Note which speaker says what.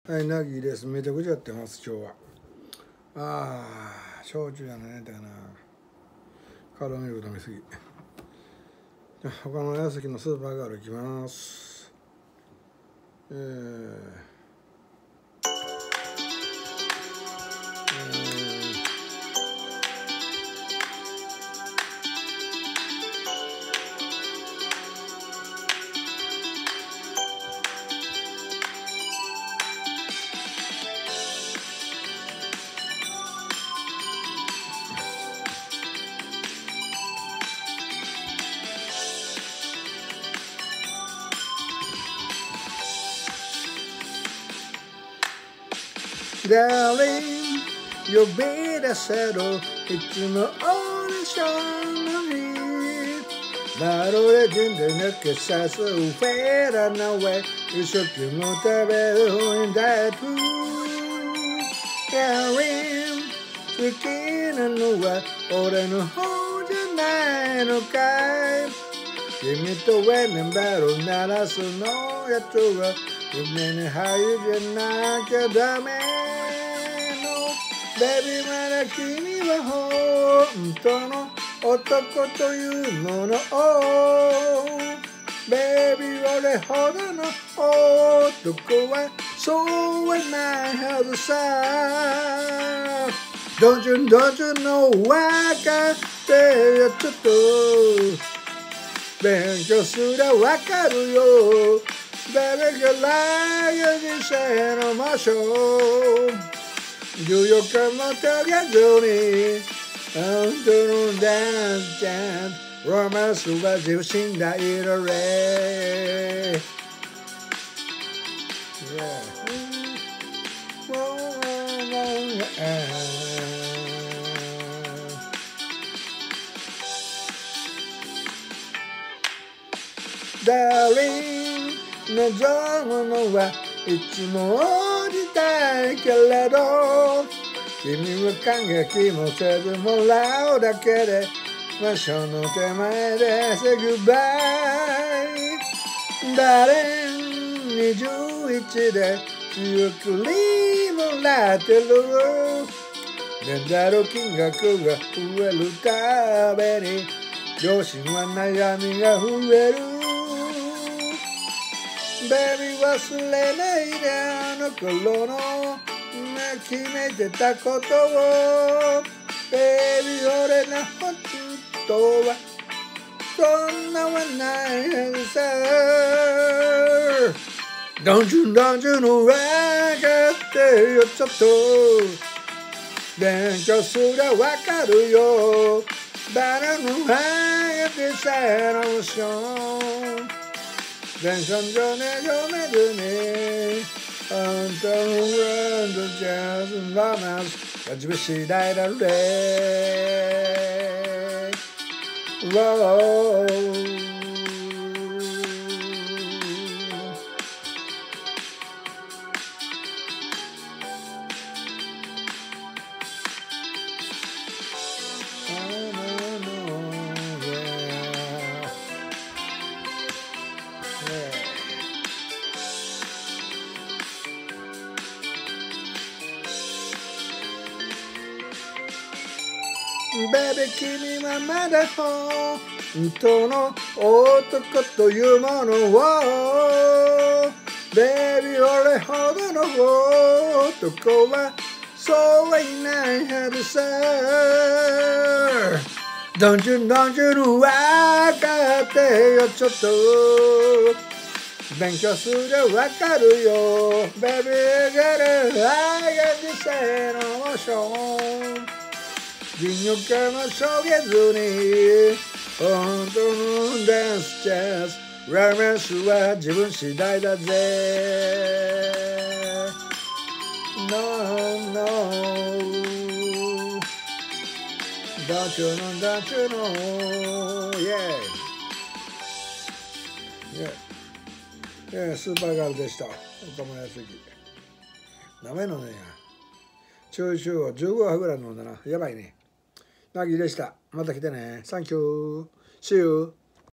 Speaker 1: はい、ナギです。めちゃくちゃやってます、今日は。焼酎じゃないだかな。カロミルク飲みすぎ。他の矢崎のスーパーガール行きます。Darling, 呼び出せろいつもオーディションの日まるで人で抜けさすフェラなウェイ一生懸命食べるんだと Darling, 好きなのは俺の方じゃないのかい君とウェメンバル鳴らすのやつは夢に入るじゃなきゃダメベビーまだ君は本当の男というものをベビー俺ほどの男はそうはないはずさ Don't you know 分かってよちょっと勉強すりゃ分かるよベビーが来日して飲ましょう14日も遂げずに本当のダンスチャンスロマンスは自信だいられDarling 望むのはいつも降りたいけれど君は感激もせずもらうだけで場所の手前で Say goodbye Darling 21で強くリもらってるメダル金額が増えるたびに両親は悩みが増えるベビー忘れないであの頃の決めてたことをベビー俺の本当はそんなはないはずさ Don't you know 分かってよちょっと勉強すりゃ分かるよバラのハイでさえのモーション電車上で読めずに本当のワンドジャズロマンス味は次第だれベビー君はまだ本当の男というものをベビー俺ほどの男はそうはいないはずさ Don't you know 分かってよちょっと勉強すりゃ分かるよベビーがる愛が実際のモーション14日もしょげずに本当のダンスチャンスロマンスは自分次第だぜ No Don't you know Yeah スーパーガールでした岡村靖幸名前のね中々を15話ぐらい飲んだなやばいねナギでした。また来てね。サンキュー。See you.